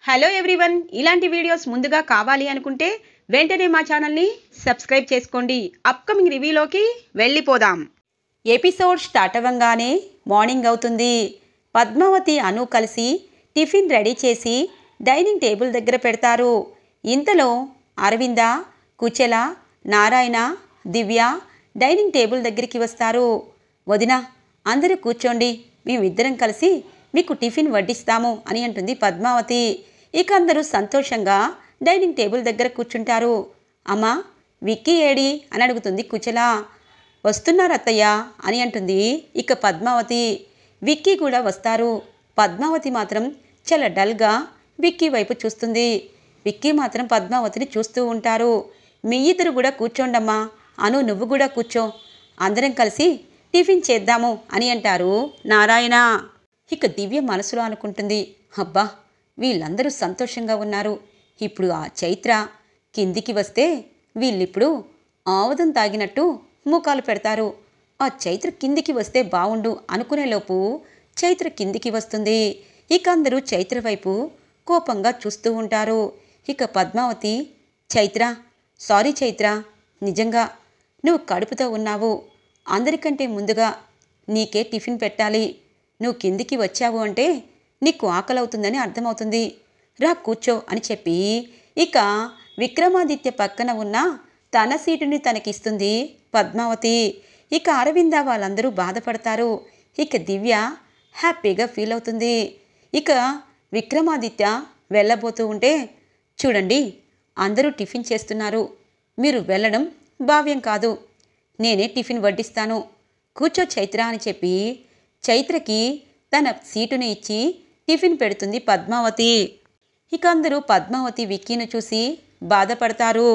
Hello everyone, ఇలాంటి videos ముందుగా కావాలి అనుకుంటే వెంటనే మా ఛానల్ని సబ్స్క్రైబ్ చేసుకోండి. అప్కమింగ్ రివ్యూలోకి వెళ్ళిపోదాం. ఎపిసోడ్ స్టార్ట్ అవ్వగానే మార్నింగ్ అవుతుంది. పద్మావతి అను కలిసి టిఫిన్ రెడీ చేసి డైనింగ్ టేబుల్ దగ్గర పెడతారు. ఇంతలో అరవింద, కుచల, నారాయణ, దివ్య డైనింగ్ టేబుల్ దగ్గరికి వస్తారు. వదిన, అందరూ కూర్చోండి, మేమిద్దరం కలిసి మీకు టిఫిన్ వడ్డిస్తాము అని అంటుంది పద్మావతి. ఇక అందరూ సంతోషంగా డైనింగ్ టేబుల్ దగ్గర కూర్చుంటారు. అమ్మా, విక్కీ ఏడి అని అడుగుతుంది కుచల. వస్తున్నారు అత్తయ్య అని అంటుంది ఇక పద్మావతి. విక్కీ కూడా వస్తారు. పద్మావతి మాత్రం చాలా డల్గా విక్కీ వైపు చూస్తుంది. విక్కీ మాత్రం పద్మావతిని చూస్తూ ఉంటారు. మీ ఇద్దరు కూడా కూర్చోండమ్మా, అను నువ్వు కూడా కూర్చో, అందరం కలిసి టిఫిన్ చేద్దాము అని అంటారు నారాయణ. ఇక దివ్య మనసులో అనుకుంటుంది, అబ్బా వీళ్ళందరూ సంతోషంగా ఉన్నారు, ఇప్పుడు ఆ చైత్ర కిందికి వస్తే వీళ్ళిప్పుడు ఆవదం తాగినట్టు ముఖాలు పెడతారు. ఆ చైత్ర కిందికి వస్తే బావుండు అనుకునేలోపు చైత్ర కిందికి వస్తుంది. ఇక అందరూ చైత్ర వైపు కోపంగా చూస్తూ ఉంటారు. ఇక పద్మావతి, చైత్ర, సారీ చైత్ర, నిజంగా నువ్వు కడుపుతో ఉన్నావు, అందరికంటే ముందుగా నీకే టిఫిన్ పెట్టాలి, నువ్వు కిందికి వచ్చావు అంటే నీకు ఆకలవుతుందని అర్థమవుతుంది, రా కూర్చో అని చెప్పి ఇక విక్రమాదిత్య పక్కన ఉన్న తన సీటుని తనకిస్తుంది పద్మావతి. ఇక అరవింద వాళ్ళందరూ బాధపడతారు. ఇక దివ్య హ్యాపీగా ఫీల్ అవుతుంది. ఇక విక్రమాదిత్య వెళ్ళబోతూ ఉంటే, చూడండి అందరూ టిఫిన్ చేస్తున్నారు, మీరు వెళ్ళడం భావ్యం కాదు, నేనే టిఫిన్ వడ్డిస్తాను, కూర్చో చైత్ర అని చెప్పి చైత్రకి తన సీటుని ఇచ్చి టిఫిన్ పెడుతుంది పద్మావతి. ఇక అందరూ పద్మావతి విక్కీని చూసి బాధపడతారు.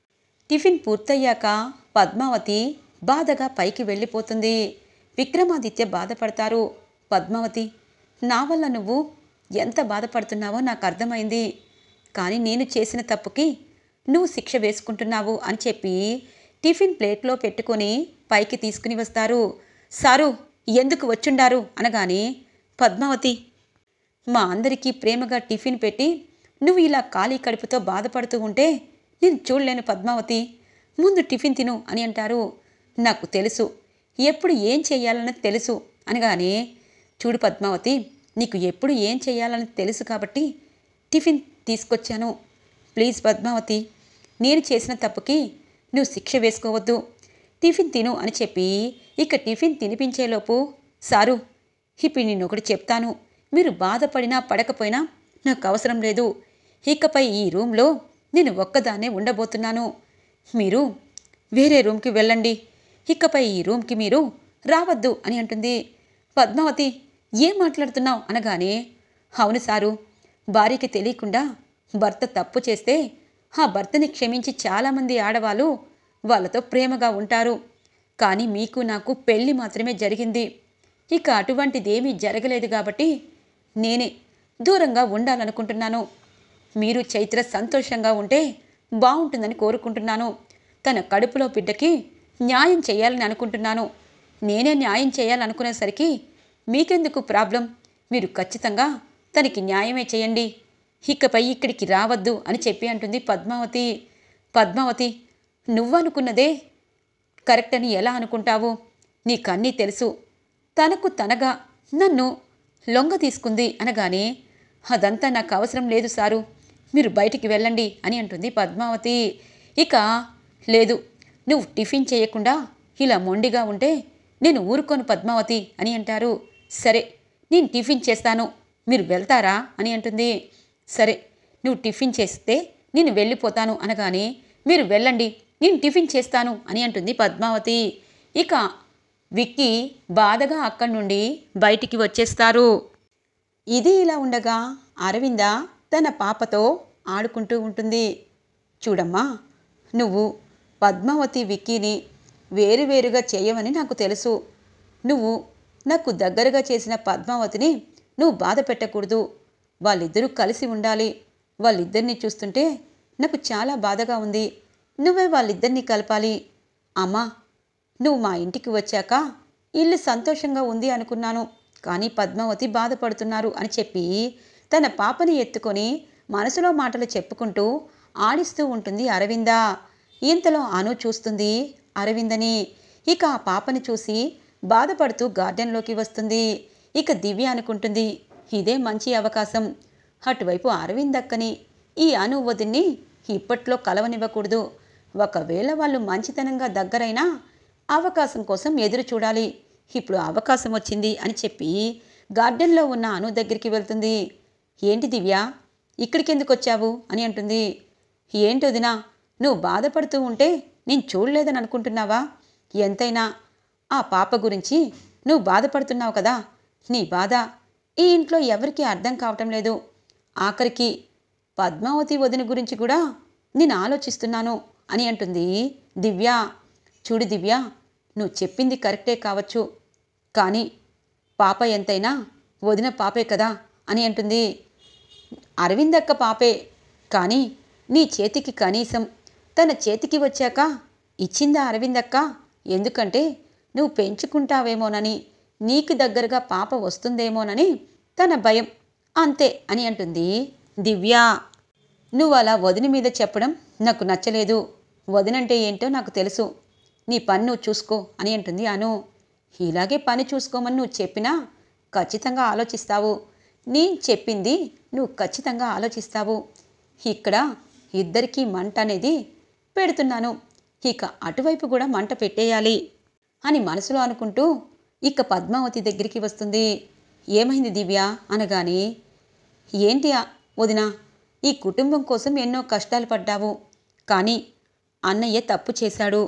టిఫిన్ పూర్తయ్యాక పద్మావతి బాధగా పైకి వెళ్ళిపోతుంది. విక్రమాదిత్య బాధపడతారు. పద్మావతి, నా వల్ల నువ్వు ఎంత బాధపడుతున్నావో నాకు అర్థమైంది, కానీ నేను చేసిన తప్పుకి నువ్వు శిక్ష వేసుకుంటున్నావు అని చెప్పి టిఫిన్ ప్లేట్లో పెట్టుకొని పైకి తీసుకుని వస్తారు. సారు ఎందుకు వచ్చుండారు అనగానే, పద్మావతి, మా అందరికీ ప్రేమగా టిఫిన్ పెట్టి నువ్వు ఇలా ఖాళీ కడుపుతో బాధపడుతూ ఉంటే నేను చూడలేను పద్మావతి, ముందు టిఫిన్ తిను అని అంటారు. నాకు తెలుసు, ఎప్పుడు ఏం చేయాలని తెలుసు అనగానే, చూడు పద్మావతి, నీకు ఎప్పుడు ఏం చేయాలని తెలుసు కాబట్టి టిఫిన్ తీసుకొచ్చాను, ప్లీజ్ పద్మావతి, నేను చేసిన తప్పుకి నువ్వు శిక్ష వేసుకోవద్దు, టిఫిన్ తిను అని చెప్పి ఇక టిఫిన్ తినిపించేలోపు, సారు ఇప్పుడు నేను ఒకటి చెప్తాను, మీరు బాధపడినా పడకపోయినా నాకు అవసరం లేదు, ఇకపై ఈ రూమ్లో నేను ఒక్కదాన్నే ఉండబోతున్నాను, మీరు వేరే రూమ్కి వెళ్ళండి, ఇకపై ఈ రూమ్కి మీరు రావద్దు అని అంటుంది. పద్మావతి, ఏం మాట్లాడుతున్నావు అనగానే, అవును సారు, భార్యకి తెలియకుండా భర్త తప్పు చేస్తే ఆ భర్తని క్షమించి చాలామంది ఆడవాళ్ళు వాళ్ళతో ప్రేమగా ఉంటారు, కానీ మీకు నాకు పెళ్ళి మాత్రమే జరిగింది, ఇక అటువంటిదేమీ జరగలేదు కాబట్టి నేనే దూరంగా ఉండాలనుకుంటున్నాను, మీరు చైత్ర సంతోషంగా ఉంటే బాగుంటుందని కోరుకుంటున్నాను, తన కడుపులో బిడ్డకి న్యాయం చేయాలని అనుకుంటున్నాను, నేనే న్యాయం చేయాలనుకునేసరికి మీకెందుకు ప్రాబ్లం, మీరు ఖచ్చితంగా తనకి న్యాయమే చేయండి, ఇకపై ఇక్కడికి రావద్దు అని చెప్పి అంటుంది పద్మావతి. పద్మావతి, నువ్వనుకున్నదే కరెక్ట్ అని ఎలా అనుకుంటావు, నీకన్నీ తెలుసు, తనకు తనగా నన్ను లొంగ తీసుకుంది అనగానే, అదంతా నాకు అవసరం లేదు సారు, మీరు బయటికి వెళ్ళండి అని అంటుంది పద్మావతి. ఇక లేదు, నువ్వు టిఫిన్ చేయకుండా ఇలా మొండిగా ఉంటే నేను ఊరుకోను పద్మావతి అని అంటారు. సరే నేను టిఫిన్ చేస్తాను, మీరు వెళ్తారా అని అంటుంది. సరే నువ్వు టిఫిన్ చేస్తే నేను వెళ్ళిపోతాను అనగానే, మీరు వెళ్ళండి, నేను టిఫిన్ చేస్తాను అని అంటుంది పద్మావతి. ఇక విక్కీ బాధగా అక్కడి నుండి బయటికి వచ్చేస్తారు. ఇది ఇలా ఉండగా అరవింద తన పాపతో ఆడుకుంటూ ఉంటుంది. చూడమ్మా, నువ్వు పద్మావతి విక్కీని వేరువేరుగా చేయవని నాకు తెలుసు, నువ్వు నాకు దగ్గరగా చేసిన పద్మావతిని నువ్వు బాధ పెట్టకూడదు, వాళ్ళిద్దరూ కలిసి ఉండాలి, వాళ్ళిద్దరినీ చూస్తుంటే నాకు చాలా బాధగా ఉంది, నువ్వే వాళ్ళిద్దరినీ కలపాలి. అమ్మా, నువ్వు మా ఇంటికి వచ్చాక ఇల్లు సంతోషంగా ఉంది అనుకున్నాను, కానీ పద్మావతి బాధపడుతున్నారు అని చెప్పి తన పాపని ఎత్తుకొని మనసులో మాటలు చెప్పుకుంటూ ఆడిస్తూ ఉంటుంది అరవింద. ఇంతలో అను చూస్తుంది అరవిందని. ఇక ఆ పాపని చూసి బాధపడుతూ గార్డెన్లోకి వస్తుంది. ఇక దివ్య అనుకుంటుంది, ఇదే మంచి అవకాశం. అటువైపు అరవిందక్కని ఈ అను వదిన్ని ఇప్పట్లో కలవనివ్వకూడదు. ఒకవేళ వాళ్ళు మంచితనంగా దగ్గరైనా అవకాశం కోసం ఎదురు చూడాలి. ఇప్పుడు అవకాశం వచ్చింది అని చెప్పి గార్డెన్లో ఉన్న అను దగ్గరికి వెళ్తుంది. ఏంటి దివ్య, ఇక్కడికి ఎందుకు వచ్చావు అని అంటుంది. ఏంటి వదినా, నువ్వు బాధపడుతూ ఉంటే నేను చూడలేదని అనుకుంటున్నావా? ఎంతైనా ఆ పాప గురించి నువ్వు బాధపడుతున్నావు కదా. నీ బాధ ఈ ఇంట్లో ఎవరికీ అర్థం కావటం లేదు. ఆఖరికి పద్మావతి వదిన గురించి కూడా నేను ఆలోచిస్తున్నాను అని అంటుంది దివ్య. చూడు దివ్య, నువ్వు చెప్పింది కరెక్టే కావచ్చు, కానీ పాప ఎంతైనా వదిన పాపే కదా అని అంటుంది. అరవిందక్క పాపే, కానీ నీ చేతికి కనీసం తన చేతికి వచ్చాక ఇచ్చిందా అరవిందక్క? ఎందుకంటే నువ్వు పెంచుకుంటావేమోనని, నీకు దగ్గరగా పాప వస్తుందేమోనని తన భయం, అంతే అని అంటుంది దివ్య. నువ్వు అలా వదిన మీద చెప్పడం నాకు నచ్చలేదు. వదినంటే ఏంటో నాకు తెలుసు. నీ పని నువ్వు చూసుకో అని అంటుంది అను. ఇలాగే పని చూసుకోమని నువ్వు చెప్పినా ఖచ్చితంగా ఆలోచిస్తావు. నేను చెప్పింది నువ్వు ఖచ్చితంగా ఆలోచిస్తావు. ఇక్కడ ఇద్దరికీ మంట అనేది పెడుతున్నాను, ఇక అటువైపు కూడా మంట పెట్టేయాలి అని మనసులో అనుకుంటూ ఇక పద్మావతి దగ్గరికి వస్తుంది. ఏమైంది దివ్య అనగానే, ఏంటి వదినా, ఈ కుటుంబం కోసం ఎన్నో కష్టాలు పడ్డావు, కానీ అన్నయ్య తప్పు చేశాడు.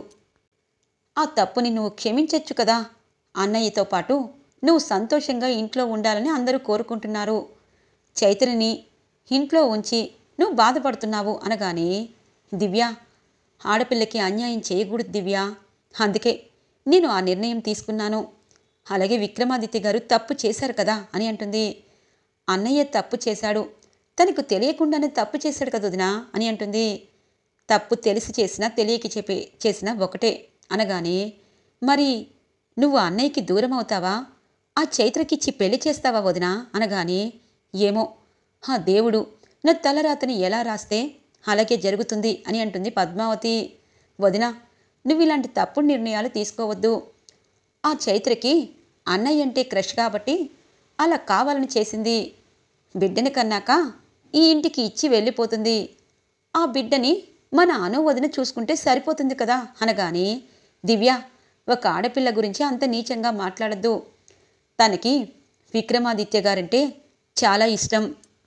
ఆ తప్పుని నువ్వు క్షమించచ్చు కదా. అన్నయ్యతో పాటు నువ్వు సంతోషంగా ఇంట్లో ఉండాలని అందరూ కోరుకుంటున్నారు. చైత్రని ఇంట్లో ఉంచి నువ్వు బాధపడుతున్నావు అనగానే, దివ్య, ఆడపిల్లకి అన్యాయం చేయకూడదు దివ్య, అందుకే నేను ఆ నిర్ణయం తీసుకున్నాను. అలాగే విక్రమాదిత్య గారు తప్పు చేశారు కదా అని అంటుంది. అన్నయ్య తప్పు చేశాడు, తనకు తెలియకుండానే తప్పు చేశాడు కదా వదినా అని అంటుంది. తప్పు తెలిసి చేసినా తెలియకి చేసినా ఒకటే అనగానే, మరి నువ్వు అన్నయ్యకి దూరం అవుతావా, ఆ చైత్రకిచ్చి పెళ్లి చేస్తావా వదినా అనగానే, ఏమో ఆ దేవుడు నా తలరాతని ఎలా రాస్తే అలాగే జరుగుతుంది అని అంటుంది పద్మావతి. వదినా, నువ్వు ఇలాంటి తప్పుడు నిర్ణయాలు తీసుకోవద్దు. ఆ చైత్రకి అన్నయ్య అంటే క్రష్ కాబట్టి అలా కావాలని చేసింది. బిడ్డని కన్నాక ఈ ఇంటికి ఇచ్చి వెళ్ళిపోతుంది. ఆ బిడ్డని మన అను వదిన చూసుకుంటే సరిపోతుంది కదా అనగానే, దివ్య, ఒక ఆడపిల్ల గురించి అంత నీచంగా మాట్లాడద్దు. తనకి విక్రమాదిత్య గారంటే చాలా ఇష్టం,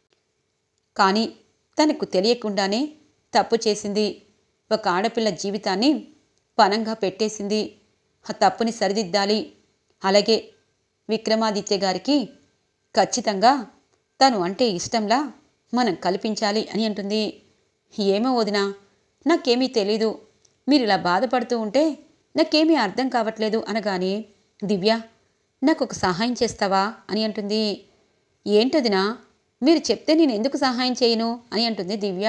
కానీ తనకు తెలియకుండానే తప్పు చేసింది. ఒక ఆడపిల్ల జీవితాన్ని పణంగా పెట్టేసింది. ఆ తప్పుని సరిదిద్దాలి. అలాగే విక్రమాదిత్య గారికి ఖచ్చితంగా తను అంటే ఇష్టంలా మనం కల్పించాలి అని అంటుంది. ఏమో వదినా, నాకేమీ తెలీదు. మీరు ఇలా బాధపడుతూ ఉంటే నాకేమీ అర్థం కావట్లేదు అనగానే, దివ్య, నాకు ఒక సహాయం చేస్తావా అని అంటుంది. ఏంటొదినా, మీరు చెప్తే నేను ఎందుకు సహాయం చేయను అని అంటుంది దివ్య.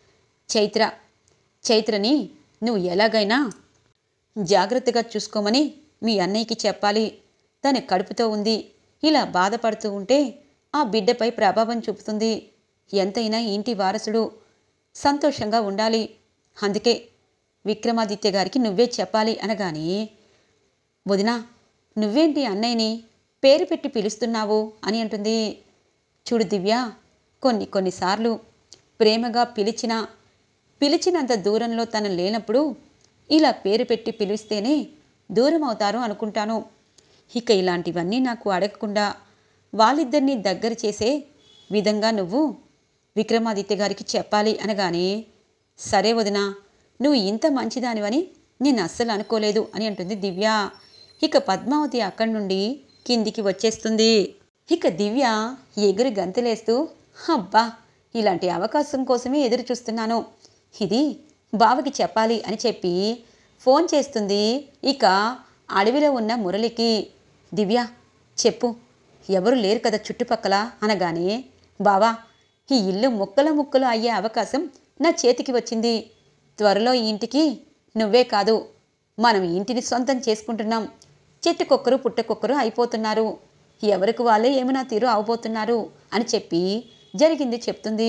చైత్రని నువ్వు ఎలాగైనా జాగ్రత్తగా చూసుకోమని మీ అన్నయ్యకి చెప్పాలి. తన కడుపుతో ఉంది, ఇలా బాధపడుతూ ఉంటే ఆ బిడ్డపై ప్రభావం చూపుతుంది. ఎంతైనా ఇంటి వారసుడు, సంతోషంగా ఉండాలి. అందుకే విక్రమాదిత్య గారికి నువ్వే చెప్పాలి అనగానే, వదినా, నువ్వేంటి అన్నయ్యని పేరు పెట్టి పిలుస్తున్నావు అని అంటుంది. చూడు దివ్య, కొన్నిసార్లు ప్రేమగా పిలిచినంత దూరంలో తను లేనప్పుడు ఇలా పేరు పెట్టి పిలిస్తేనే దూరం అవుతారు అనుకుంటాను. ఇక ఇలాంటివన్నీ నాకు అడగకుండా వాళ్ళిద్దరినీ దగ్గర చేసే విధంగా నువ్వు విక్రమాదిత్య గారికి చెప్పాలి అనగానే, సరే వదినా, నువ్వు ఇంత మంచిదానివని నేను అస్సలు అనుకోలేదు అని అంటుంది దివ్య. ఇక పద్మావతి అక్కడి నుండి కిందికి వచ్చేస్తుంది. ఇక దివ్య ఎగురు గంతులేస్తూ, అబ్బా, ఇలాంటి అవకాశం కోసమే ఎదురు చూస్తున్నాను, ఇది బావకి చెప్పాలి అని చెప్పి ఫోన్ చేస్తుంది. ఇక అడవిలో ఉన్న మురళికి, దివ్య చెప్పు, ఎవరు లేరు కదా చుట్టుపక్కల అనగానే, బావా, ఈ ఇల్లు ముక్కలు అయ్యే అవకాశం నా చేతికి వచ్చింది. త్వరలో ఈ ఇంటికి నువ్వే కాదు, మనం ఇంటిని సొంతం చేసుకుంటున్నాం. చెట్టుకొక్కరు పుట్టకొక్కరు అయిపోతున్నారు, ఎవరికి వాళ్ళే ఏమైనా తీరు అవబోతున్నారు అని చెప్పి జరిగింది చెప్తుంది.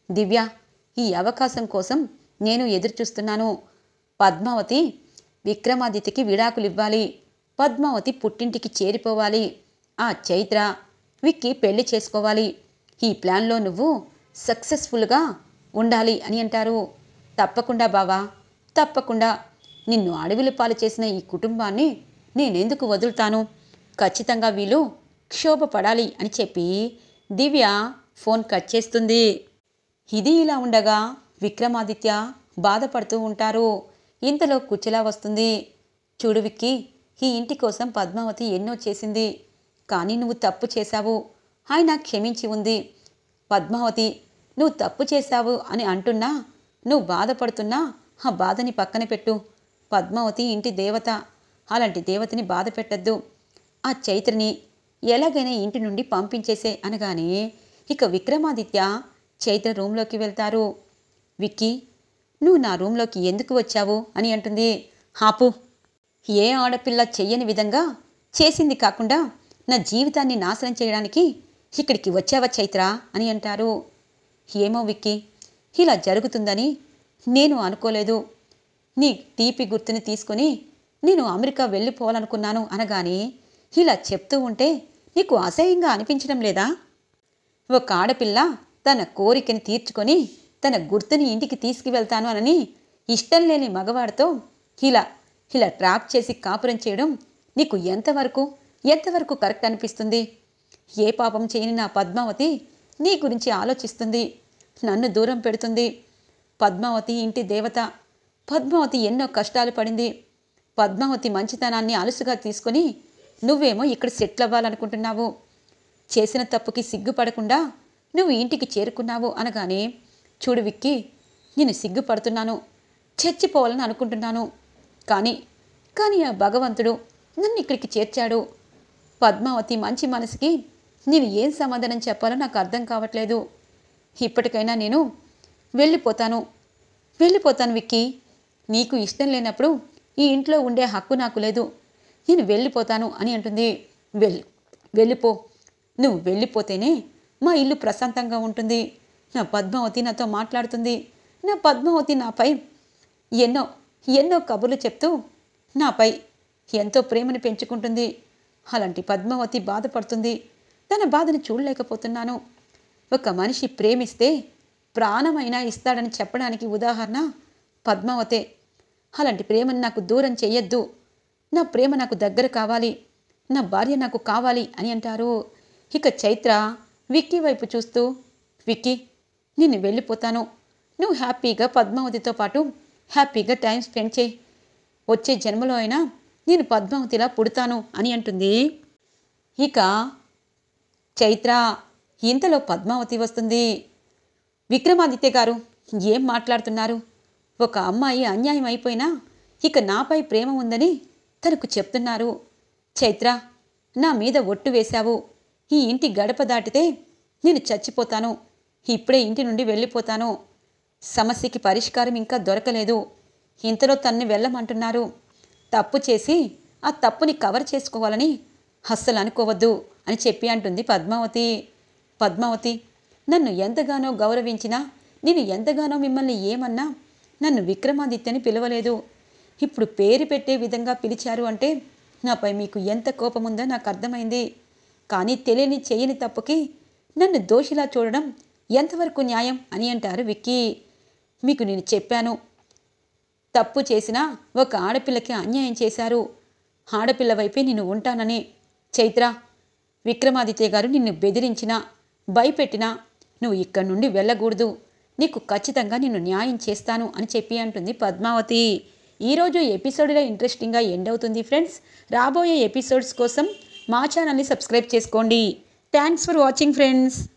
దివ్య, ఈ అవకాశం కోసం నేను ఎదురుచూస్తున్నాను. పద్మావతి విక్రమాదిత్యకి విడాకులివ్వాలి. పద్మావతి పుట్టింటికి చేరిపోవాలి. ఆ చైత్ర విక్కీ పెళ్లి చేసుకోవాలి. ఈ ప్లాన్లో నువ్వు సక్సెస్ఫుల్గా ఉండాలి అని అంటారు. తప్పకుండా బావా, తప్పకుండా. నిన్ను అడవిల పాలు చేసిన ఈ కుటుంబాన్ని నేనెందుకు వదులుతాను? ఖచ్చితంగా వీళ్ళు క్షోభపడాలి అని చెప్పి దివ్య ఫోన్ కట్ చేస్తుంది. ఇది ఇలా ఉండగా విక్రమాదిత్య బాధపడుతూ ఉంటారు. ఇంతలో కుచెలా వస్తుంది. చూడు విక్కీ, ఈ ఇంటి కోసం పద్మావతి ఎన్నో చేసింది. కానీ నువ్వు తప్పు చేశావు. ఆయన క్షమించి ఉంది. పద్మావతి, నువ్వు తప్పు చేశావు అని అంటున్నా, నువ్వు బాధపడుతున్నా ఆ బాధని పక్కన పెట్టు. పద్మావతి ఇంటి దేవత. అలాంటి దేవతని బాధ పెట్టద్దు. ఆ చైత్రని ఎలాగైనా ఇంటి నుండి పంపించేసే అనగానే ఇక విక్రమాదిత్య చైత్ర రూంలోకి వెళ్తారు. విక్కీ, నువ్వు నా రూంలోకి ఎందుకు వచ్చావు అని అంటుంది. ఆపు. ఏ ఆడపిల్ల చెయ్యని విధంగా చేసింది కాకుండా నా జీవితాన్ని నాశనం చేయడానికి ఇక్కడికి వచ్చావా చైత్ర అని అంటారు. ఏమో విక్కీ, ఇలా జరుగుతుందని నేను అనుకోలేదు. నీ తీపి గుర్తుని తీసుకుని నేను అమెరికా వెళ్ళిపోవాలనుకున్నాను అనగానే ఇలా చెప్తూ ఉంటే నీకు అసహ్యంగా అనిపించడం లేదా? ఒక ఆడపిల్ల తన కోరికని తీర్చుకొని తన గుర్తుని ఇంటికి తీసుకువెళ్తాను అనని ఇష్టం లేని మగవాడితో ఇలా ఇలా ట్రాప్ చేసి కాపురం చేయడం నీకు ఎంతవరకు కరెక్ట్ అనిపిస్తుంది? ఏ పాపం చేయని నా పద్మావతి నీ గురించి ఆలోచిస్తుంది, నన్ను దూరం పెడుతుంది. పద్మావతి ఇంటి దేవత. పద్మావతి ఎన్నో కష్టాలు పడింది. పద్మావతి మంచితనాన్ని అలుసుగా తీసుకొని నువ్వేమో ఇక్కడ సెటిల్ అవ్వాలనుకుంటున్నావు. చేసిన తప్పుకి సిగ్గుపడకుండా నువ్వు ఇంటికి చేరుకున్నావు అనగానే, చూడు విక్కీ, నేను సిగ్గుపడుతున్నాను, చచ్చిపోవాలని అనుకుంటున్నాను. కానీ ఆ భగవంతుడు నన్ను ఇక్కడికి చేర్చాడు. పద్మావతి మంచి మనసుకి నేను ఏం సమాధానం చెప్పాలో నాకు అర్థం కావట్లేదు. ఇప్పటికైనా నేను వెళ్ళిపోతాను విక్కీ. నీకు ఇష్టం లేనప్పుడు ఈ ఇంట్లో ఉండే హక్కు నాకు లేదు. నేను వెళ్ళిపోతాను అని అంటుంది. వెళ్ళిపో. నువ్వు వెళ్ళిపోతేనే మా ఇల్లు ప్రశాంతంగా ఉంటుంది. నా పద్మావతి నాతో మాట్లాడుతుంది. నా పద్మావతి నాపై ఎన్నో కబుర్లు చెప్తూ నాపై ఎంతో ప్రేమను పెంచుకుంటుంది. అలాంటి పద్మావతి బాధపడుతుంది. తన బాధను చూడలేకపోతున్నాను. ఒక మనిషి ప్రేమిస్తే ప్రాణమైనా ఇస్తాడని చెప్పడానికి ఉదాహరణ పద్మావతే. అలాంటి ప్రేమను నాకు దూరం చెయ్యొద్దు. నా ప్రేమ నాకు దగ్గర కావాలి. నా భార్య నాకు కావాలి అని అంటారు. ఇక చైత్ర విక్కీ వైపు చూస్తూ, విక్కీ, నేను వెళ్ళిపోతాను. నువ్వు హ్యాపీగా పద్మావతితో పాటు హ్యాపీగా టైం స్పెండ్ చేయి. వచ్చే జన్మలో అయినా నేను పద్మావతిలా పుడతాను అని అంటుంది. ఇక చైత్ర ఇంతలో పద్మావతి వస్తుంది. విక్రమాదిత్య గారు, ఏం మాట్లాడుతున్నారు? ఒక అమ్మాయి అన్యాయం అయిపోయినా ఇక నాపై ప్రేమ ఉందని తనకు చెప్తున్నారు. చైత్ర, నా మీద ఒట్టు వేశావు. ఈ ఇంటి గడప దాటితే నేను చచ్చిపోతాను. ఇప్పుడే ఇంటి నుండి వెళ్ళిపోతాను. సమస్యకి పరిష్కారం ఇంకా దొరకలేదు. ఇంతలో తన్ని వెళ్ళమంటున్నారు. తప్పు చేసి ఆ తప్పుని కవర్ చేసుకోవాలని అస్సలు అనుకోవద్దు అని చెప్పి అంటుంది పద్మావతి. పద్మావతి, నన్ను ఎంతగానో గౌరవించినా, నేను ఎంతగానో మిమ్మల్ని ఏమన్నా నన్ను విక్రమాదిత్యని పిలవలేదు. ఇప్పుడు పేరు పెట్టే విధంగా పిలిచారు అంటే నాపై మీకు ఎంత కోపముందో నాకు అర్థమైంది. కానీ తెలియని చేయని తప్పుకి నన్ను దోషిలా చూడడం ఎంతవరకు న్యాయం అని అంటారు విక్కీ. మీకు నేను చెప్పాను, తప్పు చేసినా ఒక ఆడపిల్లకి అన్యాయం చేశారు. ఆడపిల్ల వైపే నేను ఉంటానని. చైత్ర, విక్రమాదిత్య గారు నిన్ను బెదిరించినా భయపెట్టినా నువ్వు ఇక్కడి నుండి వెళ్ళకూడదు. నీకు ఖచ్చితంగా నిన్ను న్యాయం చేస్తాను అని చెప్పి అంటుంది పద్మావతి. ఈరోజు ఎపిసోడ్లో ఇంట్రెస్టింగ్గా ఎండ్ అవుతుంది ఫ్రెండ్స్. రాబోయే ఎపిసోడ్స్ కోసం మా ఛానల్ని సబ్స్క్రైబ్ చేసుకోండి. Thanks for watching friends.